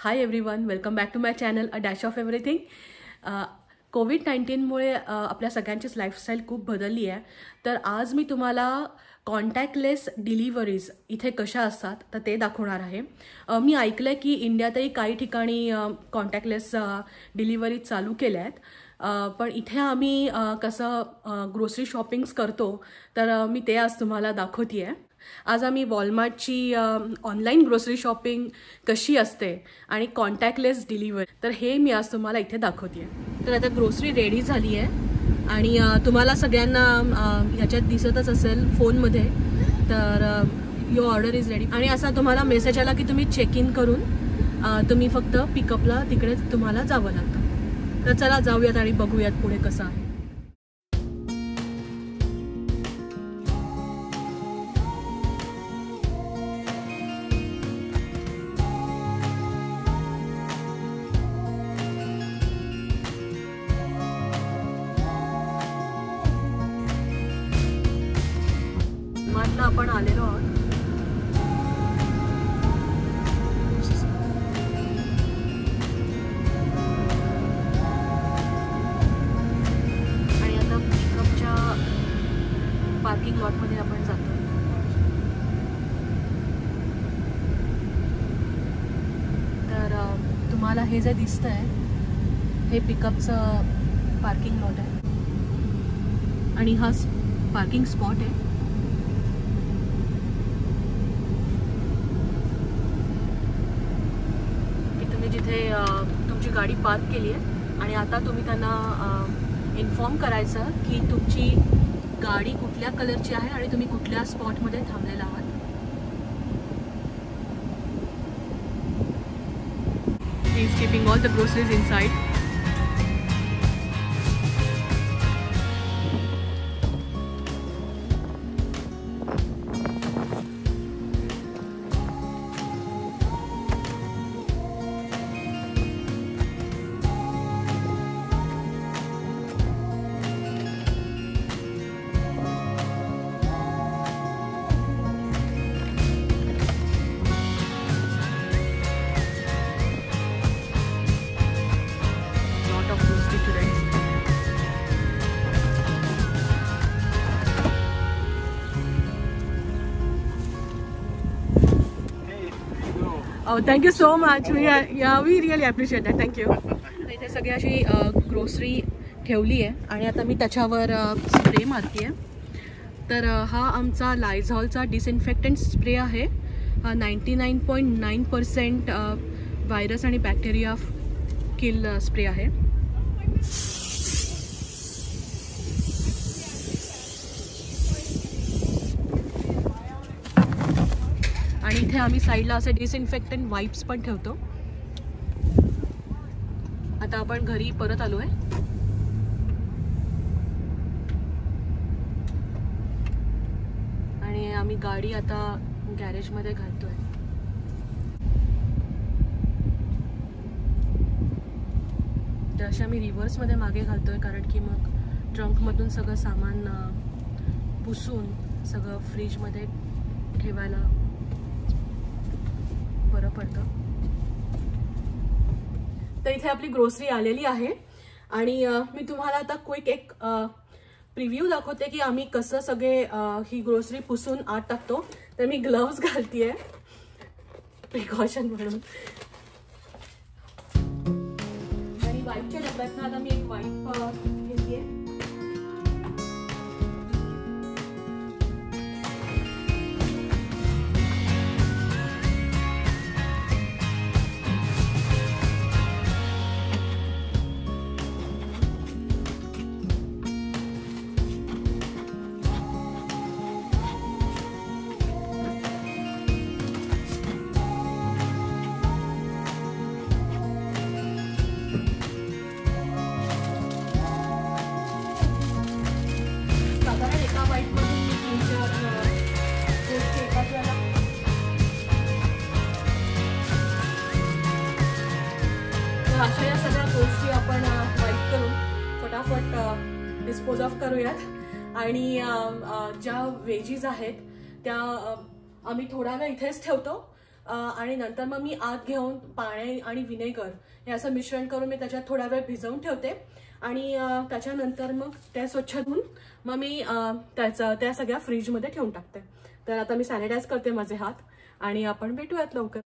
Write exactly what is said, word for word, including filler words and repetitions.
High everyone, welcome back to my channel a dash of everything. Covid नाईन्टीनमुळे आपल्या सगळ्यांचीच lifestyle खूप बदलली आहे. तर आज मी तुम्हाला कॉन्टॅक्टलेस डिलिव्हरीज इथे कशा असतात तर ते दाखवणार आहे. मी ऐकलं आहे की इंडियातही काही ठिकाणी कॉन्टॅक्टलेस डिलिव्हरी चालू केल्या आहेत. पण इथे आम्ही कसं ग्रोसरी शॉपिंग्स करतो तर मी ते आज तुम्हाला दाखवते आहे. आज आम्ही वॉलमार्टची ऑनलाईन ग्रोसरी शॉपिंग कशी असते आणि कॉन्टॅक्टलेस डिलिव्हरी तर हे मी आज तुम्हाला इथे दाखवते आहे. तर आता ग्रोसरी रेडी झाली आहे आणि तुम्हाला सगळ्यांना ह्याच्यात दिसतच असेल फोनमध्ये. तर युअर ऑर्डर इज रेडी आणि असा तुम्हाला मेसेज आला की तुम्ही चेक इन करून तुम्ही फक्त पिकअपला तिकडे तुम्हाला जावं लागतं. तर चला जाऊयात आणि बघूयात पुढे कसं आहे. मार्टला आपण आलेलो आहोत. आणि आता पिकअपच्या पार्किंग लॉटमध्ये आपण जातो. तर तुम्हाला हे जे दिसतंय हे पिकअपचं पार्किंग लॉट आहे आणि हा पार्किंग स्पॉट आहे. जिथे तुमची गाडी पार्क केली आहे आणि आता तुम्ही त्यांना इन्फॉर्म करायचं की तुमची गाडी कुठल्या कलरची आहे आणि तुम्ही कुठल्या स्पॉटमध्ये थांबलेला आहात. He is keeping all the groceries inside. Oh, thank you so much. We are, yeah, we really appreciate that. Thank you. इथे सगळी अशी ग्रोसरी ठेवली आहे आणि आता मी त्याच्यावर स्प्रे मारते आहे. तर हा आमचा लायझॉलचा डिसइन्फेक्टंट स्प्रे आहे. हा ninety nine point nine percent virus आणि बॅक्टेरिया किल स्प्रे आहे. आणि इथे आम्ही साईडला असे डिसइन्फेक्टंट वाइप्स पण ठेवतो. आता आपण घरी परत आलो आहे आणि आम्ही गाडी आता गॅरेजमध्ये घालतोय. तर अशा मी रिव्हर्समध्ये मागे घालतोय कारण की मग ट्रंकमधून सगळं सामान पुसून सगळं फ्रीजमध्ये ठेवायला बरं पडतं. तर इथे आपली ग्रोसरी आलेली आहे आणि मी तुम्हाला आता क्विक एक प्रिव्ह्यू दाखवते की आम्ही कसं सगळे ही ग्रोसरी पुसून आत टाकतो. तर मी ग्लव्स घालतीये प्रिकॉशन म्हणून आणि वाईपच्या डब्यातनं आता मी एक वाईप घेतलीये. अशा या सगळ्या गोष्टी आपण वाईप करून फटाफट डिस्पोज ऑफ करूयात. आणि ज्या वेजीज आहेत त्या आम्ही थोडा वेळ इथेच ठेवतो आणि नंतर मग मी आत घेऊन पाणी आणि विनेगर हे असं मिश्रण करून मी त्याच्यात थोडा वेळ भिजवून ठेवते आणि त्याच्यानंतर मग त्या स्वच्छ धुवून मग मी त्याचं त्या सगळ्या फ्रीजमध्ये ठेवून टाकते. तर आता मी सॅनिटाईज करते माझे हात आणि आपण भेटूयात लवकर.